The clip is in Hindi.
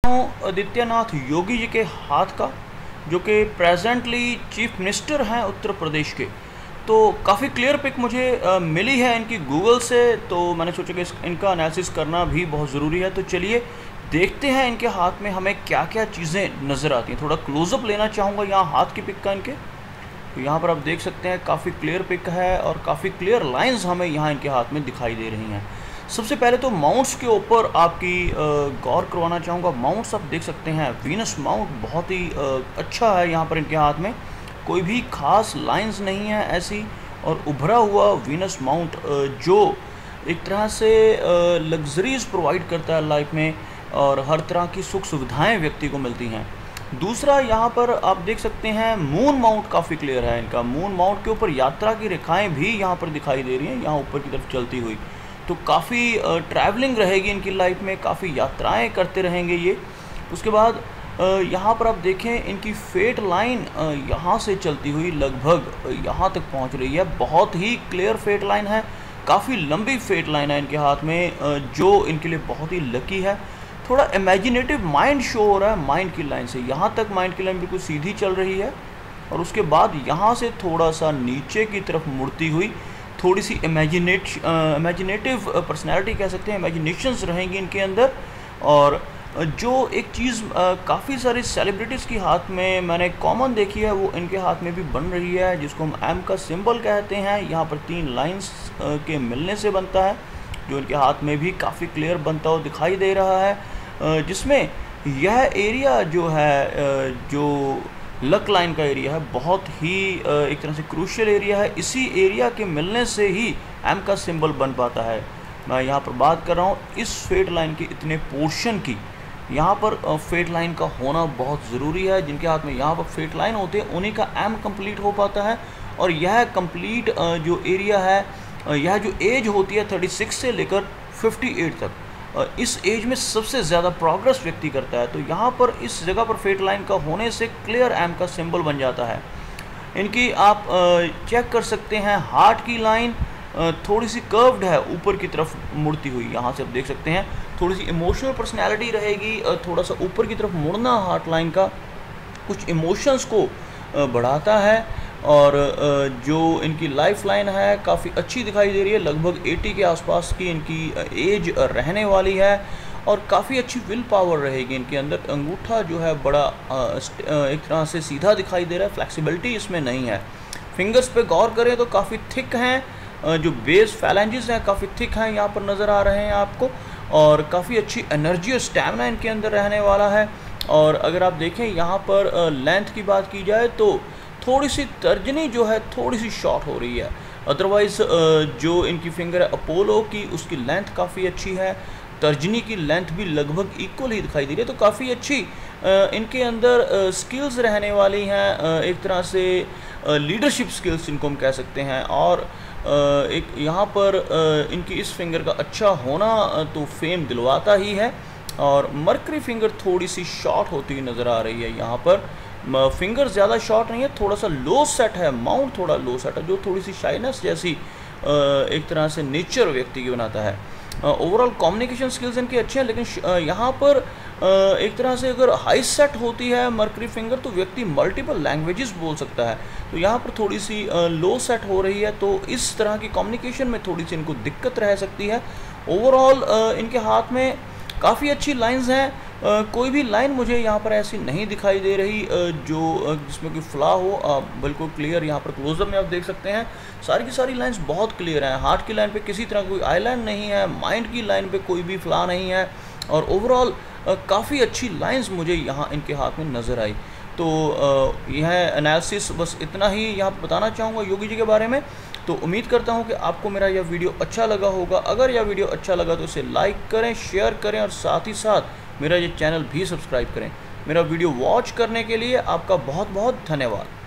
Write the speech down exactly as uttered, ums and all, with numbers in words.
हूँ आदित्यनाथ योगी जी के हाथ का, जो कि प्रेजेंटली चीफ मिनिस्टर हैं उत्तर प्रदेश के। तो काफ़ी क्लियर पिक मुझे आ, मिली है इनकी गूगल से, तो मैंने सोचा कि इस, इनका एनालिसिस करना भी बहुत ज़रूरी है। तो चलिए देखते हैं इनके हाथ में हमें क्या क्या चीज़ें नज़र आती हैं। थोड़ा क्लोज़अप लेना चाहूँगा यहाँ हाथ की पिक का इनके। तो यहाँ पर आप देख सकते हैं काफ़ी क्लियर पिक है और काफ़ी क्लियर लाइंस हमें यहाँ इनके हाथ में दिखाई दे रही हैं। सबसे पहले तो माउंट्स के ऊपर आपकी गौर करवाना चाहूँगा। माउंट्स आप देख सकते हैं, वीनस माउंट बहुत ही अच्छा है यहाँ पर इनके हाथ में, कोई भी खास लाइंस नहीं है ऐसी, और उभरा हुआ वीनस माउंट जो एक तरह से लग्जरीज प्रोवाइड करता है लाइफ में, और हर तरह की सुख सुविधाएं व्यक्ति को मिलती हैं। दूसरा यहाँ पर आप देख सकते हैं मून माउंट काफ़ी क्लियर है इनका। मून माउंट के ऊपर यात्रा की रेखाएं भी यहाँ पर दिखाई दे रही हैं, यहाँ ऊपर की तरफ चलती हुई। तो काफ़ी ट्रैवलिंग रहेगी इनकी लाइफ में, काफ़ी यात्राएं करते रहेंगे ये। उसके बाद यहाँ पर आप देखें इनकी फेट लाइन यहाँ से चलती हुई लगभग यहाँ तक पहुँच रही है। बहुत ही क्लियर फेट लाइन है, काफ़ी लंबी फेट लाइन है इनके हाथ में, जो इनके लिए बहुत ही लकी है। थोड़ा इमेजिनेटिव माइंड शो हो रहा है माइंड की लाइन से, यहाँ तक माइंड की लाइन बिल्कुल सीधी चल रही है, और उसके बाद यहाँ से थोड़ा सा नीचे की तरफ मुड़ती हुई थोड़ी सी इमेजिनेट इमेजिनेटिव पर्सनैलिटी कह सकते हैं, इमेजिनेशंस रहेंगी इनके अंदर। और जो एक चीज़ काफ़ी सारी सेलिब्रिटीज़ की हाथ में मैंने कॉमन देखी है, वो इनके हाथ में भी बन रही है, जिसको हम एम का सिंबल कहते हैं। यहाँ पर तीन लाइंस के मिलने से बनता है, जो इनके हाथ में भी काफ़ी क्लियर बनता हुआ दिखाई दे रहा है, जिसमें यह एरिया जो है, जो लक लाइन का एरिया है, बहुत ही एक तरह से क्रूशियल एरिया है। इसी एरिया के मिलने से ही एम का सिंबल बन पाता है। मैं यहाँ पर बात कर रहा हूँ इस फेट लाइन के इतने पोर्शन की। यहाँ पर फेट लाइन का होना बहुत ज़रूरी है। जिनके हाथ में यहाँ पर फेट लाइन होते हैं उन्हीं का एम कंप्लीट हो पाता है। और यह कंप्लीट जो एरिया है, यह जो एज होती है छत्तीस से लेकर अट्ठावन तक, इस एज में सबसे ज़्यादा प्रोग्रेस व्यक्ति करता है। तो यहाँ पर इस जगह पर फेट लाइन का होने से क्लियर एम का सिंबल बन जाता है। इनकी आप चेक कर सकते हैं हार्ट की लाइन थोड़ी सी कर्व्ड है, ऊपर की तरफ मुड़ती हुई। यहाँ से आप देख सकते हैं थोड़ी सी इमोशनल पर्सनैलिटी रहेगी, थोड़ा सा ऊपर की तरफ मुड़ना हार्ट लाइन का कुछ इमोशंस को बढ़ाता है। और जो इनकी लाइफ लाइन है काफ़ी अच्छी दिखाई दे रही है, लगभग अस्सी के आसपास की इनकी एज रहने वाली है, और काफ़ी अच्छी विल पावर रहेगी इनके अंदर। अंगूठा जो है बड़ा एक तरह से सीधा दिखाई दे रहा है, फ्लेक्सिबिलिटी इसमें नहीं है। फिंगर्स पे गौर करें तो काफ़ी थिक हैं, जो बेस फैलेंजेस हैं काफ़ी थिक हैं, यहाँ पर नज़र आ रहे हैं आपको, और काफ़ी अच्छी एनर्जी और स्टैमिना इनके अंदर रहने वाला है। और अगर आप देखें यहाँ पर लेंथ की बात की जाए तो थोड़ी सी तर्जनी जो है थोड़ी सी शॉर्ट हो रही है, अदरवाइज़ जो इनकी फिंगर है अपोलो की, उसकी लेंथ काफ़ी अच्छी है, तर्जनी की लेंथ भी लगभग इक्वल ही दिखाई दे रही है। तो काफ़ी अच्छी इनके अंदर स्किल्स रहने वाली हैं, एक तरह से लीडरशिप स्किल्स इनको हम कह सकते हैं। और एक यहाँ पर इनकी इस फिंगर का अच्छा होना तो फेम दिलवाता ही है। और मर्करी फिंगर थोड़ी सी शॉर्ट होती हुई नज़र आ रही है, यहाँ पर फिंगर ज़्यादा शॉर्ट नहीं है, थोड़ा सा लो सेट है, माउंट थोड़ा लो सेट है, जो थोड़ी सी शाइनेस जैसी एक तरह से नेचर व्यक्ति की बनाता है। ओवरऑल कम्युनिकेशन स्किल्स इनके अच्छे हैं, लेकिन यहाँ पर एक तरह से अगर हाई सेट होती है मर्करी फिंगर तो व्यक्ति मल्टीपल लैंग्वेजेस बोल सकता है। तो यहाँ पर थोड़ी सी लो सेट हो रही है, तो इस तरह की कम्युनिकेशन में थोड़ी सी इनको दिक्कत रह सकती है। ओवरऑल इनके हाथ में काफ़ी अच्छी लाइंस हैं, Uh, कोई भी लाइन मुझे यहाँ पर ऐसी नहीं दिखाई दे रही uh, जो uh, जिसमें कोई फ्लॉ हो। uh, बिल्कुल क्लियर यहाँ पर क्लोजअप में आप देख सकते हैं सारी की सारी लाइंस बहुत क्लियर हैं। हार्ट की लाइन पे किसी तरह कोई आईलाइन नहीं है, माइंड की लाइन पे कोई भी फ्लॉ नहीं है, और ओवरऑल uh, काफ़ी अच्छी लाइंस मुझे यहाँ इनके हाथ में नज़र आई। तो uh, यह एनालिसिस बस इतना ही यहाँ पर बताना चाहूँगा योगी जी के बारे में। तो उम्मीद करता हूँ कि आपको मेरा यह वीडियो अच्छा लगा होगा। अगर यह वीडियो अच्छा लगा तो इसे लाइक करें, शेयर करें, और साथ ही साथ मेरा ये चैनल भी सब्सक्राइब करें। मेरा वीडियो वॉच करने के लिए आपका बहुत बहुत धन्यवाद।